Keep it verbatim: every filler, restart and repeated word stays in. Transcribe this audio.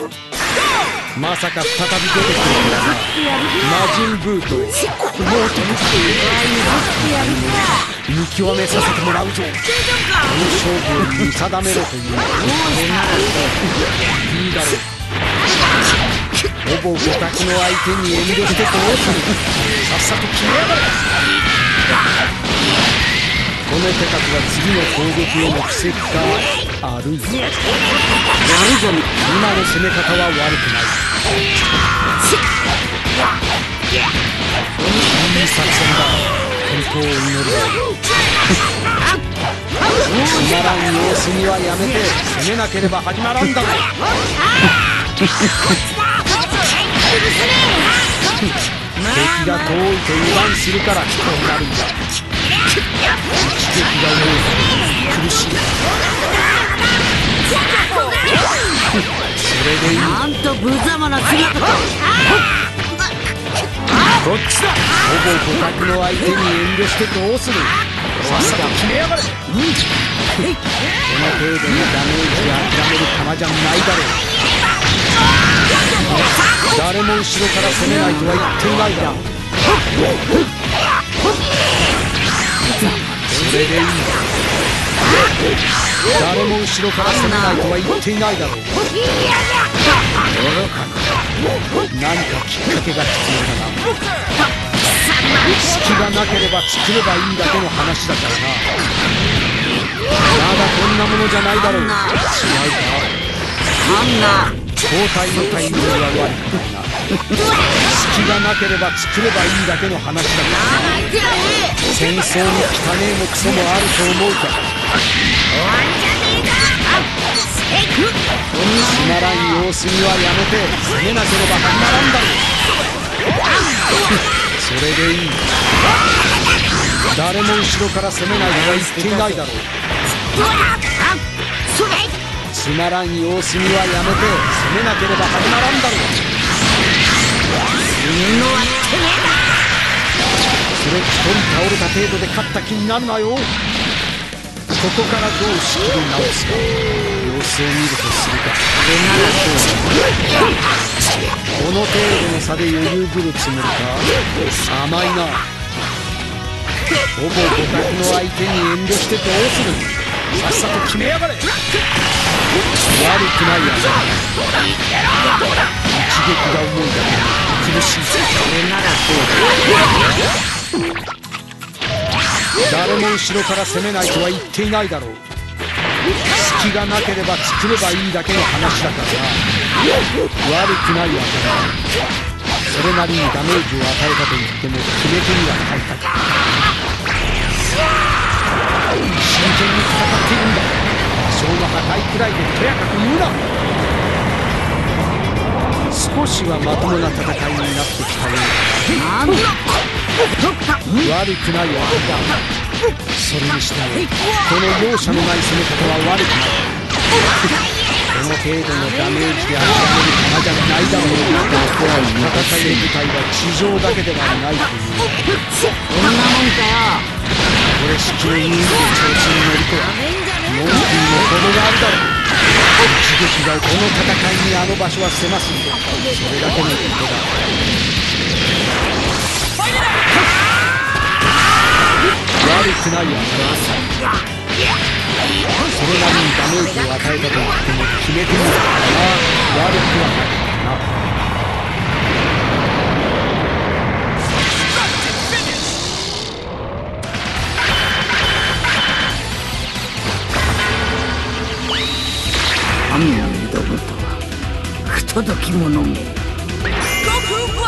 まさか再び出てくるとはな。魔人ブート、この男見極めさせてもらうぞ。この勝負を見定めろというのか。いいだろう。ほぼ互角の相手に遠慮してどうする。さっさと決めやがれ。この手数が次の攻撃への布石か、あるいはやるぞ。今の攻め方は悪くない。いい作戦だ。健闘を祈る。つまらん様子にはやめて攻めなければ始まらんだろ。敵が遠いと油断するからこうなるんだ。一撃が多い。苦しい。それでいい。 なんと無様な姿だ。 こっちだ。ほぼ互角の相手に遠慮してどうする。さっさと決めやがれ。この程度のダメージで諦める玉じゃないだろう。誰も後ろから攻めないとは言っていないだ。それでいい。誰も後ろから攻めないとは言っていないだろう。愚かな。何かきっかけが必要だな。隙がなければ作ればいいだけの話だからな。まだこんなものじゃないだろう。違うか。 あんな交代のタイミングは悪くないな。隙がなければ作ればいいだけの話だからな。戦争に汚ねえもクソもあると思うか。つまらん様子にはやめて攻めなければ始まらんだろう。それでいい。誰も後ろから攻めないとは言っていないだろう。つまらん様子にはやめて攻めなければ始まらんだろう。それ一人倒れた程度で勝った気になるなよ。ここからどう仕切り直すか、様子を見るとするか。この程度の差で余裕ぶるつもりか。甘いな。ほぼ互角の相手に遠慮してどうする。さっさと決めやがれ。悪くないやつ。一撃が重いだけで苦しい。それならそうだ。誰も後ろから攻めないとは言っていないだろう。隙がなければ作ればいいだけの話だからな。悪くないやつだ。それなりにダメージを与えたと言っても決め手には大変。真剣に戦っているんだ。多少の破壊くらいでとやかく言うな。少しはまともな戦いになってきたようだ。悪くないわけだ。それにしてもこの容赦のない攻め方は悪くない。この程度のダメージで諦める玉じゃないだろう。戦いの舞台は地上だけではないという。 そんなもんかよ。 これ式の任務で調子に乗りとは文句にも程があるだろう。一撃がこの戦いにあの場所は狭すぎる。それだけのことだ。悪くないやつだ。それなりにダメージを与えたと言っても決めてみるからな。悪くはないな。神の挑むとは不届き者め。